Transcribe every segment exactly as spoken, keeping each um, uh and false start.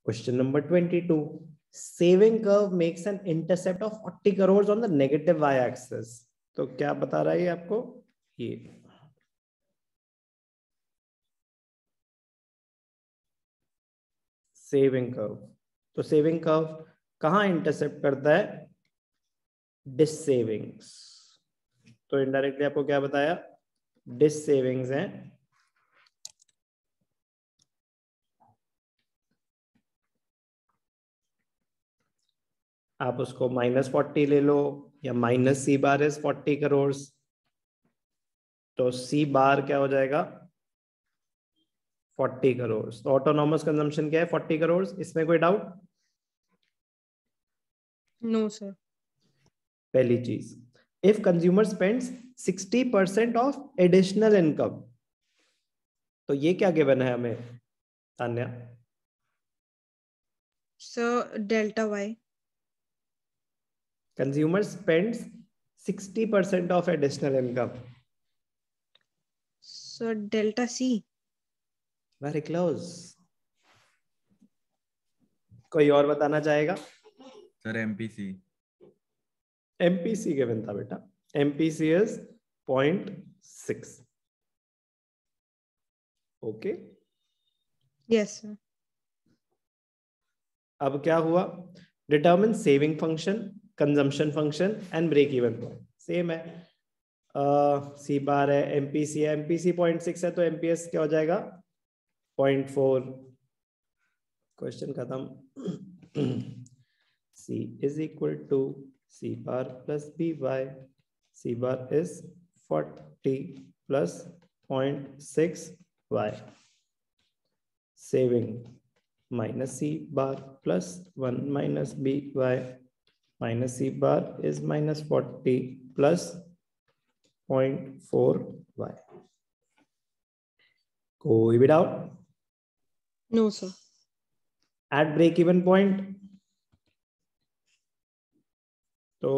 Question number twenty-two. Saving curve makes an intercept of forty crores on the negative y-axis. तो क्या बता रहा है ये आपको? ये सेविंग कर्व. तो सेविंग कर्व कहाँ इंटरसेप्ट करता है? Dish savings. तो इनडायरेक्टली आपको क्या बताया? डिस सेविंग्स हैं. आप उसको माइनस फोर्टी ले लो या minus C bar is forty crore. तो सी बार क्या हो जाएगा? फोर्टी करोड़. तो ऑटोनॉमस कंजम्पशन क्या है? फोर्टी करोड़. इसमें कोई डाउट? No sir. पहली चीज, if consumer spends sixty percent of additional income, तो ये क्या गिवन है हमें Tanya? Sir delta Y. Consumer spends sixty percent of additional income. Sir delta C. Very close. कोई और बताना चाहेगा? Sir MPC. एमपीसी गिवन था बेटा. MPC is point six. Okay. Yes sir. अब क्या हुआ? Determine saving function, consumption function and break even point. Same है. सी बार है, एमपीसी है, एमपीसी पॉइंट सिक्स है, तो एमपीएस क्या हो जाएगा? Point four. क्वेश्चन खत्म. C is equal to C bar plus B Y. C bar is forty plus point six Y. Saving minus c bar plus one minus by minus c bar is minus forty plus zero point four y. कोई भी doubt? No sir. At break even point, तो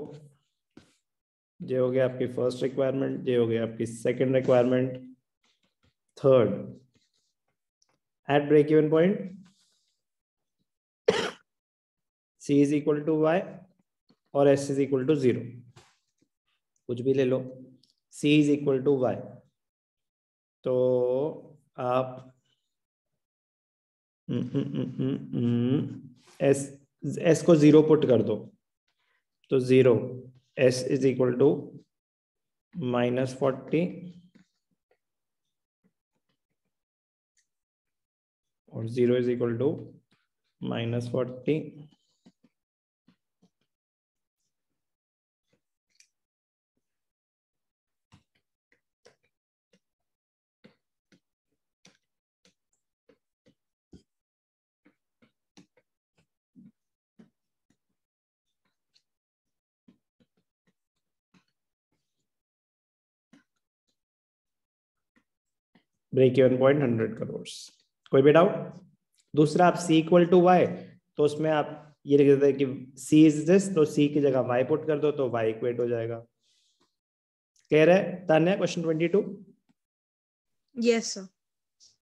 ये हो गया आपकी first requirement, ये हो गया आपकी second requirement. Third, at break even point c is equal to y और s is equal to zero. कुछ भी ले लो. c is equal to y, तो आप s s को जीरो पुट कर दो, तो zero. s is equal to minus forty और zero is equal to minus forty. Break even point hundred crore. कोई भी डाउट? दूसरा, आप c इक्वल टू वाई, तो उसमें आप ये लिख देते हैं कि c इज दिस, तो c की जगह y पुट कर दो, तो y इक्वेट हो जाएगा. क्लियर है Tanya? Question twenty two. Yes sir.